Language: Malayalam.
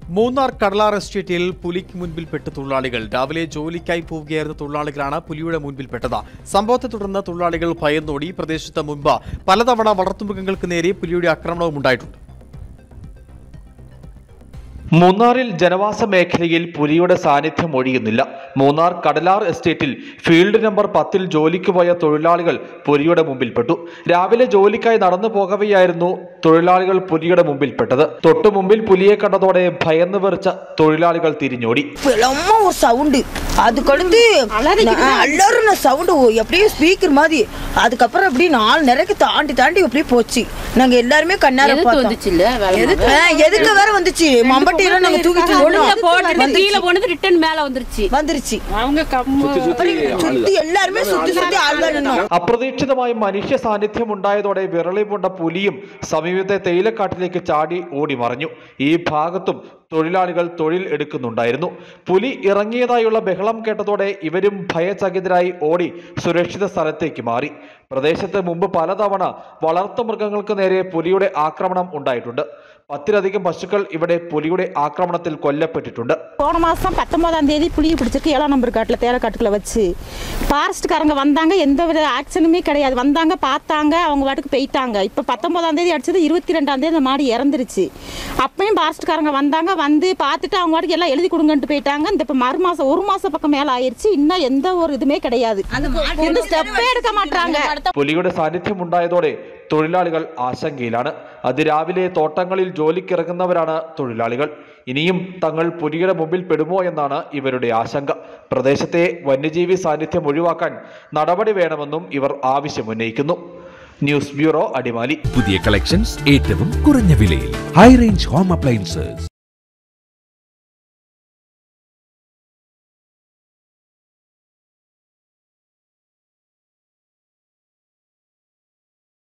മൂന്നാർ കടലാർ എസ്റ്റേറ്റിൽ പുലിക്ക് മുൻപിൽപ്പെട്ട തൊഴിലാളികൾ രാവിലെ ജോലിക്കായി പോവുകയായിരുന്ന തൊഴിലാളികളാണ് പുലിയുടെ മുൻപിൽപ്പെട്ടത്. സംഭവത്തെ തുടർന്ന് തൊഴിലാളികൾ ഭയന്നോടി. പ്രദേശത്ത് മുൻപ് പലതവണ വളർത്തുമൃഗങ്ങൾക്ക് നേരെ പുലിയുടെ ആക്രമണവും ഉണ്ടായിട്ടുണ്ട്. മൂന്നാറിൽ ജനവാസ മേഖലയിൽ പുലിയുടെ സാന്നിധ്യം ഒഴിയുന്നില്ല. മൂന്നാർ കടലാർ എസ്റ്റേറ്റിൽ ഫീൽഡ് നമ്പർ 10-ൽ ജോലിക്ക് പോയ തൊഴിലാളികൾ പുലിയുടെ മുമ്പിൽപ്പെട്ടു. രാവിലെ ജോലിക്കായി നടന്നു പോകവെയായിരുന്നു തൊഴിലാളികൾ പുലിയുടെ മുമ്പിൽപ്പെട്ടത്. തൊട്ടു മുമ്പിൽ പുലിയെ കണ്ടതോടെ ഭയന്ന് വിറച്ച തൊഴിലാളികൾ തിരിഞ്ഞോടി. சவுண்டு அதுக்கடுத்து அலறுன சவுண்டு அப்படியே ஸ்பீக்கர் மாதிரி. அதுக்கப்புறம் அப்படியே 4 நேரக்கு தாண்டி அப்படியே போச்சு. நாங்க எல்லாருமே கண்ணார பார்த்தோம். எதுக்கு வேற வந்துச்சு மம்பட்டியில நாங்க தூக்கிட்டு போட்டு கீழ போனது ரிட்டர்ன் மேல வந்துருச்சு. அவங்க சுத்தி எல்லாருமே சுத்தி ஆள்தான். അപ്രതീക്ഷിതമായി മനുഷ്യ സാന്നിധ്യം ഉണ്ടായതോടെ വിരളിപൂണ്ട പുലിയും സമീപത്തെ തേയിലക്കാട്ടിലേക്ക് ചാടി ഓടി മറഞ്ഞു. ഈ ഭാഗത്തും തൊഴിലാളികൾ തൊഴിൽ എടുക്കുന്നുണ്ടായിരുന്നു. പുലി ഇറങ്ങിയതായുള്ള ബഹളം കേട്ടതോടെ ഇവരും ഭയചകിതരായി ഓടി സുരക്ഷിത സ്ഥലത്തേക്ക് മാറി. പ്രദേശത്ത് മുമ്പ് പലതവണ വളർത്തുമൃഗങ്ങൾക്ക് നേരെ പുലിയുടെ ആക്രമണം ഉണ്ടായിട്ടുണ്ട്. 10-ലധികം പശുക്കൾ ഇവിടെ പുലിയുടെ ആക്രമണത്തിൽ കൊല്ലപ്പെട്ടിട്ടുണ്ട്. போன மாதம் 19ஆம் தேதி புலியை பிடிச்சிருக்கு 7ஆம் நம்பர் காட்டில் தேயிலக்காட்டுக்குள்ள வச்சு ஃபாரஸ்ட்காரங்க வந்தாங்க. எந்த வித ஆக்ஷனுமே கிடையாது. வந்தாங்க, பார்த்தாங்க, அவங்க வாட்டுக்கு போயிட்டாங்க. இப்போ 19ஆம் தேதி அடிச்சது 22ஆம் தேதி அந்த மாடு இறந்துருச்சு. அப்பயும் ஃபாரஸ்ட்காரங்க வந்தாங்க, வந்து பார்த்துட்டு அவங்க வாட்டுக்கு எல்லாம் எழுதி கொடுங்கன்ட்டு போயிட்டாங்க. இந்த இப்போ மறுமாசம் 1 மாசம் பக்கம் மேலே ஆயிடுச்சு. இன்னும் எந்த ஒரு இதுவுமே கிடையாது. எந்த ஸ்டெப்பே எடுக்க மாட்டாங்க. പുലിയുടെ സാന്നിധ്യം ഉണ്ടായതോടെ തൊഴിലാളികൾ ആശങ്കയിലാണ്. അതിരാവിലെ തോട്ടങ്ങളിൽ ജോലിക്കിറങ്ങുന്നവരാണ് തൊഴിലാളികൾ. ഇനിയും തങ്ങൾ പുലിയുടെ മുമ്പിൽ പെടുമോ എന്നാണ് ഇവരുടെ ആശങ്ക. പ്രദേശത്തെ വന്യജീവി സാന്നിധ്യം ഒഴിവാക്കാൻ നടപടി വേണമെന്നും ഇവർ ആവശ്യമുന്നയിക്കുന്നു. News bureau, Adimali. പുതിയ കളക്ഷൻസ് ഏറ്റവും കുറഞ്ഞ വിലയിൽ. High range home appliances.